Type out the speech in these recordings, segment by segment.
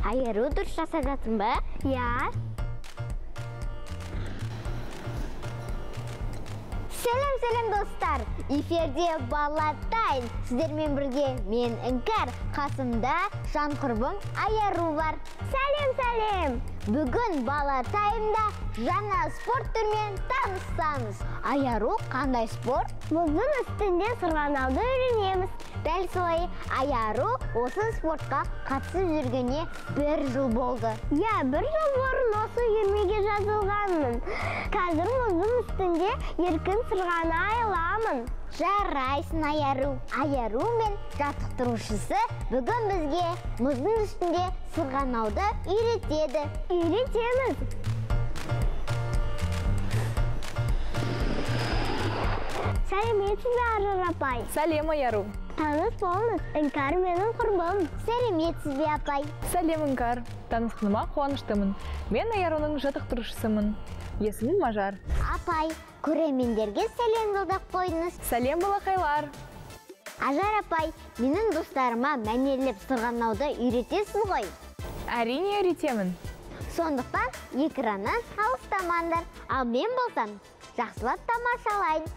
Айару дұрыс жасап жатсың ба? Я. Сәлем достар! Эфирде Балатайн. Сіздермен бірге мен Іңкәр, қасымда жан құрбым Айару бар. Сәлем! Бүгін Балатайнда жаңа спорт түрмен танысамыз. Айару қандай спорт? Мұздың үстінде сырғанауды үйренеміз. Дәл солай, Айару осы спортқа қатысып жүргеніне 1 жыл болды. Я, 1 жыл бұрын осы үйірмеге жазылғанмын. Қазір мұздың үстінде еркін сырғанай аламын. Жарайсың, Айару. Айару мен жаттықтырушысы бүгін бізге мұздың үстінде сырғанауды үйретеді. Үйретеміз. Сәлеметсіз бе, Ажар апай? Сәлем, Айару. Таныс болыңыз, Іңкәр менің құрбым. Сәлеметсіз бе, апай? Сәлем, Іңкәр. Танысқаныма қуаныштымын. Мен Айаруның жаттықтырушысымын. Есімім Мажар. Апай, көрермендерге сәлем жолдап қойыңыз. Сәлем, балақайлар. Ажар апай, менің достарыма мәнерлеп сырғанауды үйретесіз ғой? Әрине үйретемін. Сондықтан экраннан алыстамаңдар. Ал мен болсам, жақсылап тамашалайын.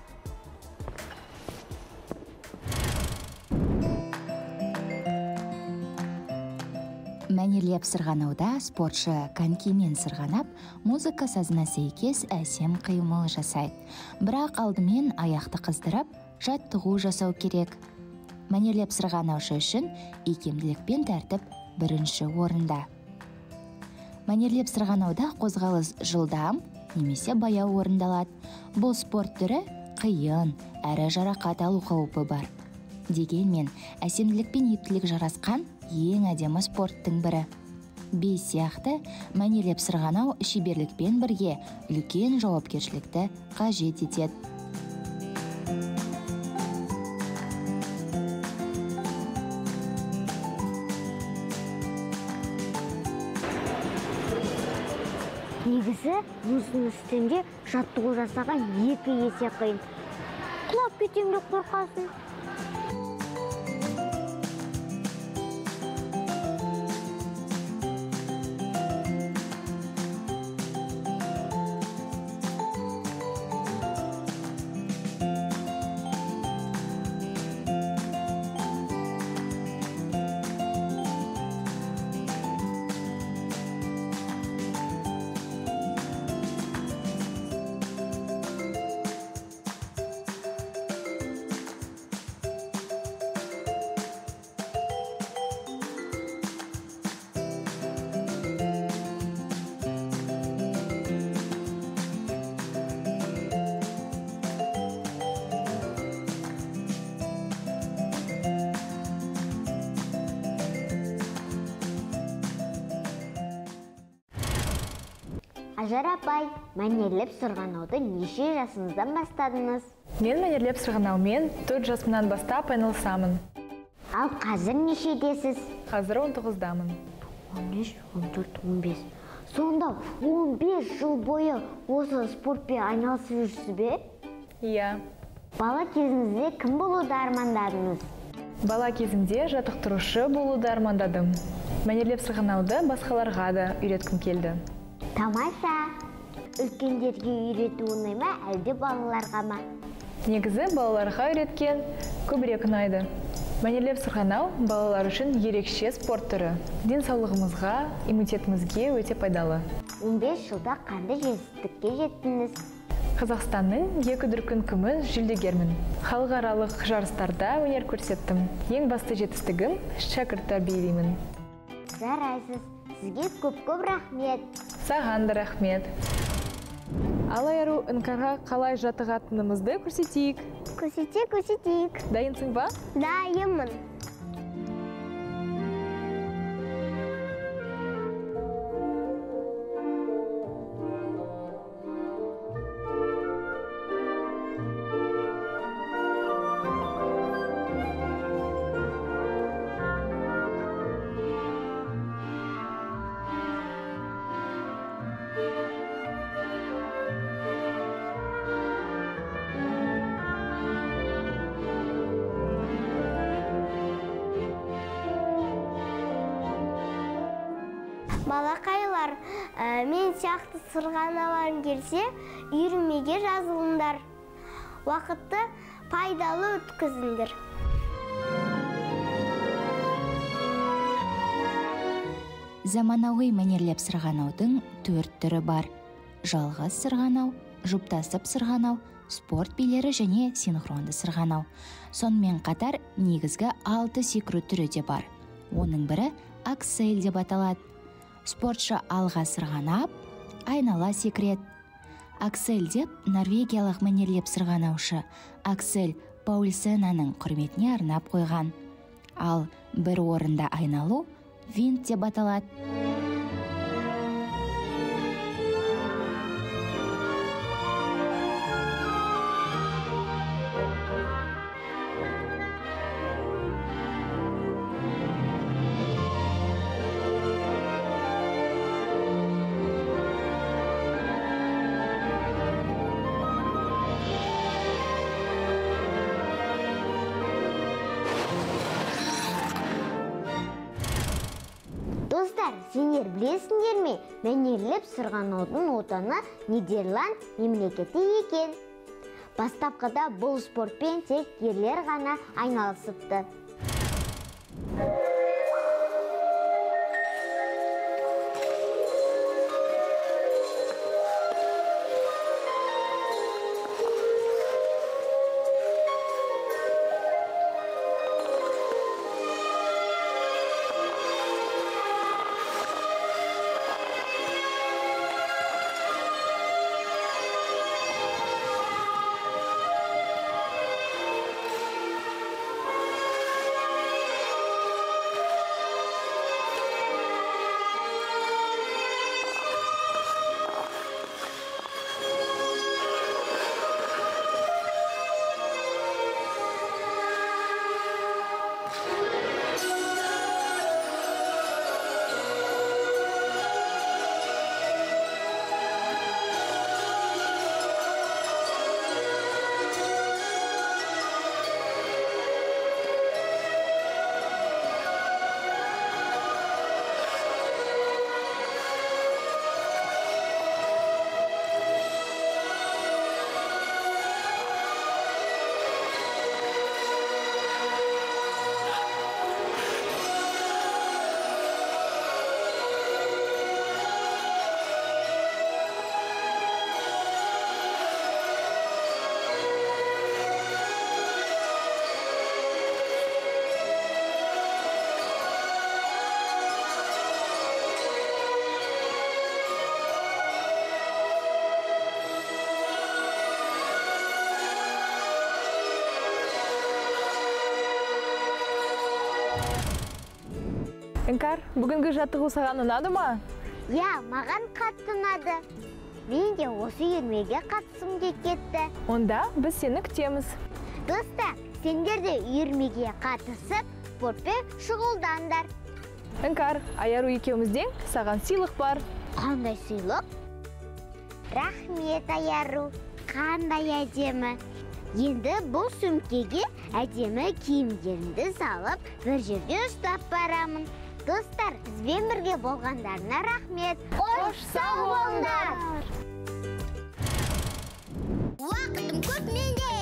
Мәнерлеп сырғанауда спортшы конькимен сырғанап, музыка сазына сәйкес әсем қимыл жасайды. Бірақ алдымен аяқты қыздырып, жаттығу жасау керек. Мәнерлеп сырғанаушы үшін икемділік пен тәртіп бірінші орында. Мәнерлеп сырғанауда қозғалыс жылдам немесе баяу орындалады. Бұл спорт түрі қиын, әрі жарақат алу қаупі бар. Дегенмен, әсемділік пен ептілік жарасқан ең әдемі спорттың бірі. Би сияқты мәнерлеп сырғанау шеберлікпен бірге үлкен жауапкершілікті қажет етеді. Негізі, мұздың үстінде жаттығу жасаған 2 есе қиын. Құлап кетем деп қорқасың. Ажар апай, мәнерлеп сырғанауды неше жасыңыздан бастадыңыз? Мен мәнерлеп сырғанаумен 4 жасымнан бастап айналысамын. Ал қазір нешедесіз? Қазір 19-дамын. 13, 14, 15. Сонда 15 жыл бойы осы спортпен айналысып жүрсіз бе? Иә. Бала кезіңізде кім болуды армандадыңыз? Бала кезімде жаттықтырушы болуды армандадым. Мәнерлеп сырғанауды басқаларға да үйреткім келді. Тамаша! Үлкендерге үйрету оңай ма, әлде балаларға ма? Негізі балаларға үйреткен көбірек ұнайды. Мәнерлеп сырғанау балалар үшін ерекше спорт түрі. Денсаулығымызға, иммунитетімізге өте пайдалы. 15 жылда қандай жетістікке жеттіңіз? Қазақстанның 2 дүркін күміс жүлдегермін. Халықаралық жарыстарда өнер көрсеттім. Ең басты жетістігім шәкірт тәрбиелеймін. Жарайсыз. Сізге көп рахмет. Саған да рахмет. Ал Айару, Іңкәрға қалай жаттығатынымызды көрсетейік. Көрсетейік. Дайынсың ба? Дайынмын. Балақайлар, мен сияқты сырғаналарың келсе, үйірмеге жазылыңдар. Уақытты пайдалы өткізіңдер. Заманауи мәнерлеп сырғанаудың 4 түрі бар. Жалғыз сырғанау, жұптасып сырғанау, спорт билері және синхронды сырғанау. Сонымен қатар негізгі 6 секіру түрі де бар. Оның бірі аксель деп аталады. Спортшы алға сырғанап, айнала секіреді. Аксель деп норвегиялық мәнерлеп сырғанаушы Аксель Паульсенаның құрметіне арнап қойған. Ал бір орында айналу винт деп аталады. Достар, сендер білесіңдер ме, мәнерлеп сырғанаудың отаны Нидерланд мемлекеті екен. Бастапқыда бұл спортпен тек ерлер ғана айналысыпты. Іңкәр, бүгінгі жаттығу саған ұнады ма? Я, маған қатты ұнады. Мен де осы үйірмеге қатысым кеп кетті. Онда біз сені күтеміз. Достар, сендер де үйірмеге қатысып, спортпен шұғылдандар. Іңкәр, Аяру екеумізден саған сыйлық бар. Қандай сыйлық? Рахмет, Аяру. Қандай әдемі. Енді бұл сөмкеге әдемі киімдерімді салып, бір жерге ұстап барамын. Достар, бізбен бірге болғандарына рахмет. Қош сау болыңдар. Уақытым көп менде.